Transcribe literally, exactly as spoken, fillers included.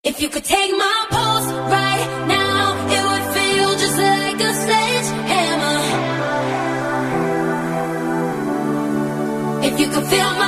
If you could take my pulse right now, it would feel just like a sledgehammer. If you could feel my